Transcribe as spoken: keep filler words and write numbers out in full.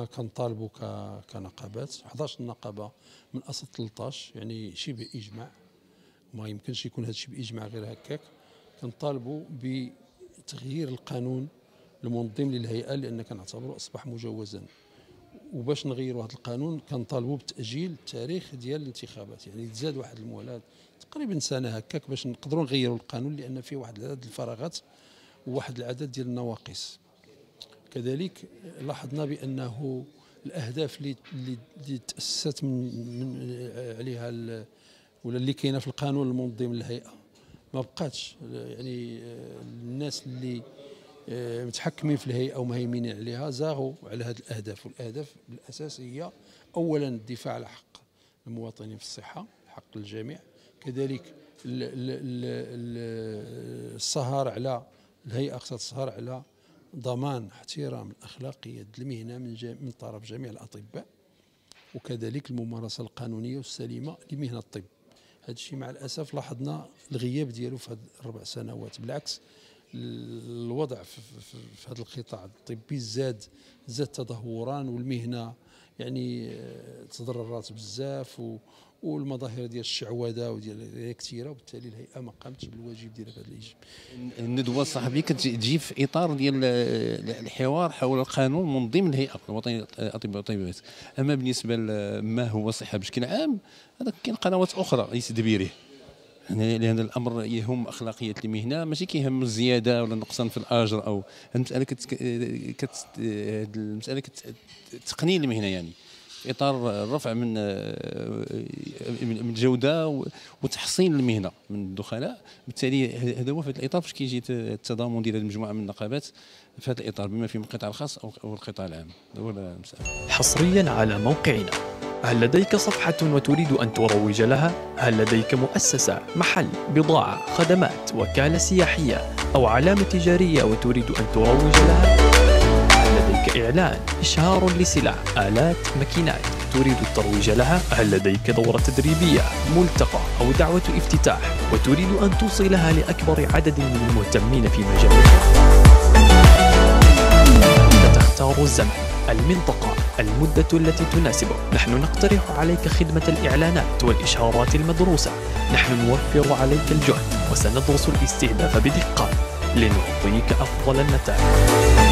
كنطالبوا كنقابات احد عشر نقابه من اصل ثلاثة عشر، يعني شبه اجماع، ما يمكنش يكون هذا الشيء باجماع غير هكاك. كنطالبوا بتغيير القانون المنظم للهيئه لان كنعتبره اصبح مجوزا، وباش نغيروا هذا القانون كنطالبوا بتاجيل التاريخ ديال الانتخابات، يعني تزاد واحد المهله تقريبا سنه هكاك باش نقدروا نغيروا القانون، لان فيه واحد العدد الفراغات وواحد العدد ديال النواقص. كذلك لاحظنا بانه الاهداف اللي اللي تاسست من, من عليها ولا اللي كاينه في القانون المنظم للهيئه ما بقاتش، يعني الناس اللي متحكمين في الهيئه ومهيمنين عليها زاغوا على هذه الاهداف، والاهداف بالاساس هي اولا الدفاع على حق المواطنين في الصحه، حق الجميع، كذلك السهر على الهيئه خصها تسهر على ضمان احترام الاخلاقيات المهنه من من طرف جميع الاطباء، وكذلك الممارسه القانونيه والسليمه لمهنه الطب. هذا الشيء مع الاسف لاحظنا الغياب ديالو في هذه الاربع سنوات، بالعكس الوضع في هذا القطاع الطبي زاد زاد تدهورا، والمهنه يعني تضررات بزاف، والمظاهر ديال الشعوذه وديال كثيره، وبالتالي الهيئه ما قامتش بالواجب ديالها في هذا الجانب. الندوه الصحفيه كتجي في اطار ديال الحوار حول القانون المنظم للهيئه الوطنيه للاطباء والطبيبات، اما بالنسبه لما هو الصحه بشكل عام هذا كاين قنوات اخرى ليست تدبيريه، لان الامر يهم اخلاقيات المهنه، ماشي كيهم الزياده ولا النقصان في الاجر، او المساله كت... كت... المساله تقنين المهنه، يعني في اطار الرفع من من الجوده وتحسين المهنه من الدخلاء. بالتالي هذا هو في هذا الاطار فاش كيجي التضامن ديال المجموعه من النقابات في هذا الاطار بما فيهم القطاع الخاص او القطاع العام. هذا هو المساله. حصريا على موقعنا، هل لديك صفحة وتريد أن تروج لها؟ هل لديك مؤسسة، محل، بضاعة، خدمات، وكالة سياحية أو علامة تجارية وتريد أن تروج لها؟ هل لديك إعلان، إشهار لسلع، آلات، ماكينات تريد الترويج لها؟ هل لديك دورة تدريبية، ملتقى أو دعوة افتتاح وتريد أن توصلها لأكبر عدد من المهتمين في مجالك؟ أنت تختار الزمن، المنطقة، المدة التي تناسبك. نحن نقترح عليك خدمة الإعلانات والإشهارات المدروسة. نحن نوفر عليك الجهد وسندرس الاستهداف بدقة لنعطيك أفضل النتائج.